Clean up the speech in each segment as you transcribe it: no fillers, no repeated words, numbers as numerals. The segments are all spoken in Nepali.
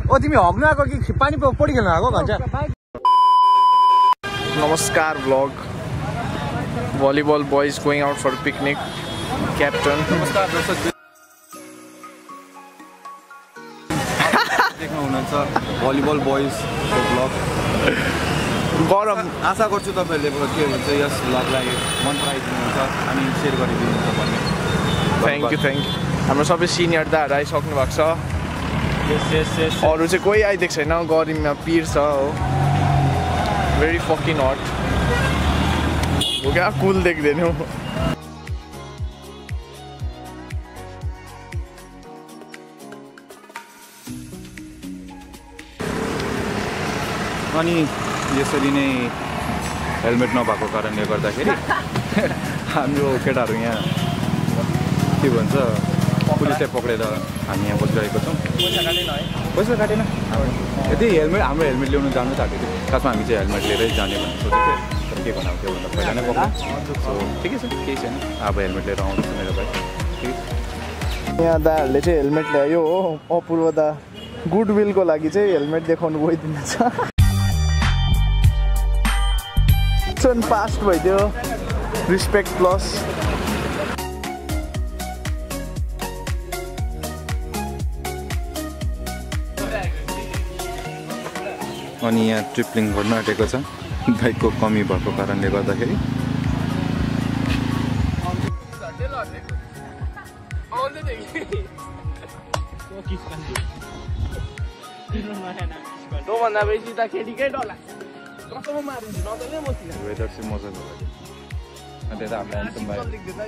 ओ तिमी हग्नु आएको कि पानी पौडी खेल्न आएको भन्छ। नमस्कार vlog. Volleyball boys going out for picnic. Captain. नमस्कार दर्शक देख्न हुनुहुन्छ भलिबल बोइज को ब्लग। गरम आशा गर्छु तपाईहरुले के हुन्छ यस ब्लगलाई मन पराइदिनुहुन्छ अनि शेयर गरिदिनुहुन्छ भन्ने। थ्यांक यू हाम्रो सबै सिनियर दाहरु आइसक्नु भएको छ। यस अरु चाहिँ कोही आइदिएको छैन, गर्मीमा पिर्छ हो। भेरी फकिङ हट हो क्या, कुल देख्दैन हो। अनि यसरी नै हेलमेट नभएको कारणले गर्दाखेरि हाम्रो केटाहरू यहाँ के भन्छ पुलिसले पक्रेर हामी यहाँ बसिरहेको छौँ। पैसा काटेन यदि हेलमेट हाम्रो हेलमेट ल्याउनु जानु थाल्यो थियो। खासमा हामी चाहिँ हेलमेट लिएरै जाने भन्ने सोचेको थिएँ, तर के गर्नु त्योभन्दा पहिला नै पक्रेँ। सो ठिकै छ, केही छैन, अब हेलमेट लिएर आउँदैछ मेरो भाइ। ठिक यहाँ दाहरूले चाहिँ हेलमेट ल्यायो हो। अपूर्व दा गुडविलको लागि चाहिँ हेलमेट देखाउनु गइदिन्छ। पास्ट भइदियो, रिस्पेक्ट प्लस। अनि यहाँ ट्रिप्लिङ गर्न आँटेको छ बाइकको कमी भएको कारणले गर्दाखेरि। त्योभन्दा बेसी त खेतीकै डर लाग्छ। कसमा मारिन्छ नदले मसिन वेदर चाहिँ मजाको भयो। अनि त्यता हाम्रो एन्सम भयो।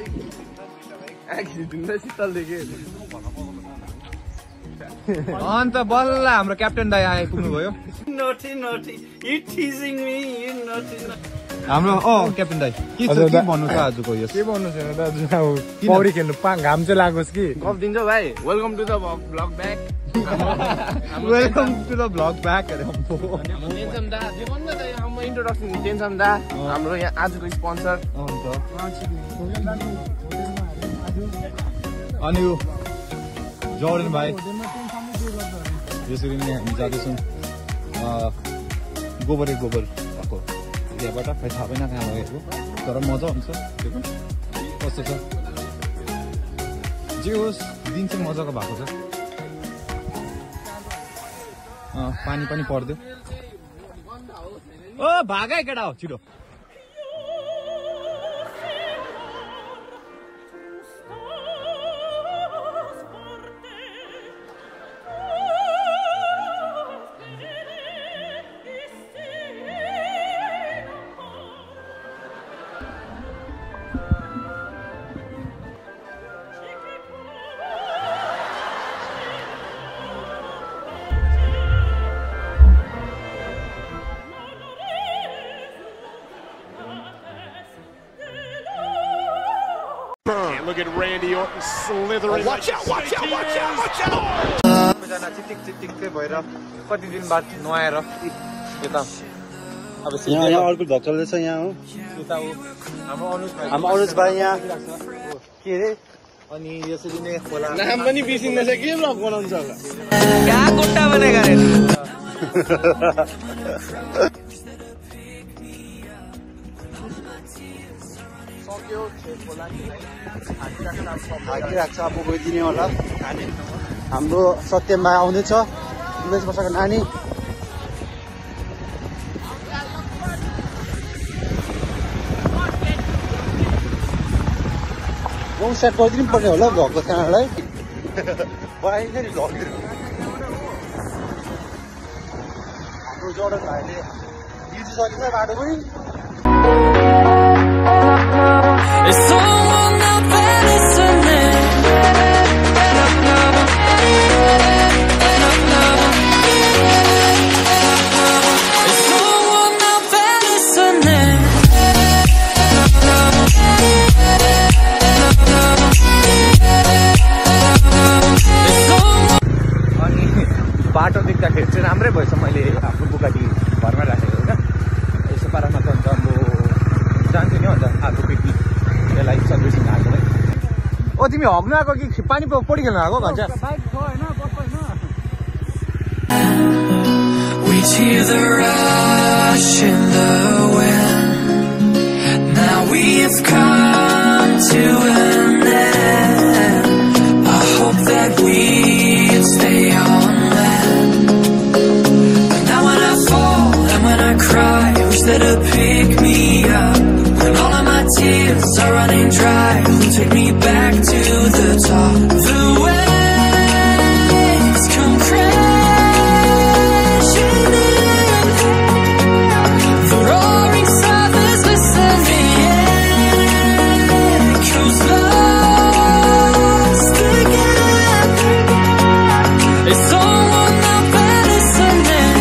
अन्त बल्ल हाम्रो क्याप्टेन दाइ आइपुग्नु भयो। हाम्रो क्याप्टेन दाइ के भन्नु छ आजको यस? के भन्नु छैन दाजु, अब पौडी खेल्नु घाम चाहिँ लागोस् कि। गफ दिन्छ भाइ। Welcome to the blog back. Welcome to the blog back अरे टेन्सन दा जीवन में हम इंट्रोडक्शन टेन्सन दा हाम्रो यहाँ आजको स्पोन्सर। अनि यो जर्डन भाइ यसरी नै हामी जाँदैछौँ गोबर भएको त्यहाँबाट। खै थाहा भएन कहाँ लगेको, तर मजा हुन्छ। त्यो पनि कस्तो छ जे होस्, दिन चाहिँ मजाको भएको छ। पानी पनि पर्यो। ओ भागै केटा हो छिटो। Look at Randy Orton slithering. Watch out! चिटिक चाहिँ भएर कति दिन बाद नुहाएर यता अब यहाँ अर्को भ्लग चल्दैछ। यहाँ हो यता हो हाम्रो अनुज भाइ यहाँ के अरे। अनि यसरी नै खोला नाम पनि बिर्सिँदैछ के ब्लग बनाउँछ होला। क्या गुट्टा बनेका रे। हाकिरहेको छ, अब गइदिने होला। हाम्रो सत्यमा आउँदैछ 19 वर्षको नानी। म सेट गरिदिनु पर्ने होला भ्लगको च्यानललाई। बनाइन्छ नि भ्लगहरू। हाम्रो जर्डन भाइले बिर्सिसकेछ बाटो पनि। बाटो देख्दाखेरि चाहिँ राम्रै भएछ। मैले आफ्नो बुगाटी घरमै राखेको क्या। यसो पारामा त अन्त म जान्छु नि अन्त आएको पिकनिक त्यसलाई सर्भिसिङ आएको है। ओ तिमी हग्नु आएको कि पानी पौडी खेल्न आएको भन्छ। hear the rush in the wind. Now we've come to an end. I hope that we'd stay on land. But now when I fall and when I cry, who's there to pick me up? When all of my tears are running dry, who'll take me back to the top? The waves come crashing in. The roaring surface listening. Echoes lost again. Is someone out there listening?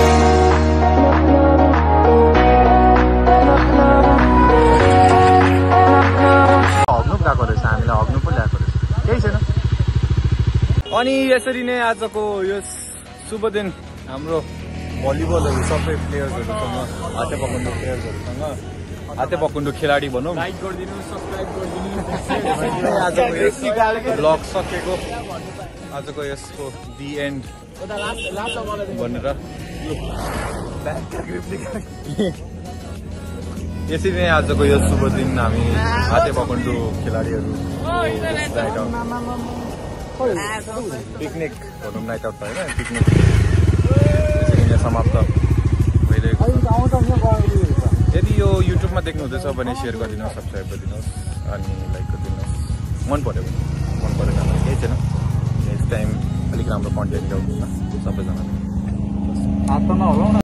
हग्नु गएको रहेछ, हामीलाई हग्नु पनि ल्याएको रहेछ, केही छैन। अनि यसरी नै आजको यो शुभ दिन हाम्रो भलिबलहरू सबै प्लेयर्सहरूसँग, हाते पकुन्डो प्लेयर्सहरूसँग, हाते पकुन्डो खेलाडी भनौँ, लाइक गरिदिनु, सब्सक्राइब गरिदिनु। आजको यस ब्लग सकेको, आजको यसको दि एन्ड भनेर यसरी नै आजको यो शुभ दिन हामी हाते पकुन्डो खेलाडीहरू पिकनिक भनौँ, नाइट आउट होइन, पिकनिक यसरी नै समाप्त भइरहेको छ। यदि यो युट्युबमा देख्नु हुँदैछ भने सेयर गरिदिनुहोस्, सब्सक्राइब गरिदिनुहोस् अनि लाइक गरिदिनुहोस्। मन पऱ्यो भने, मन परेन भने केही छैन, नेक्स्ट टाइम अलिक राम्रो कन्टेन्ट ल्याउनु सबैजनाले।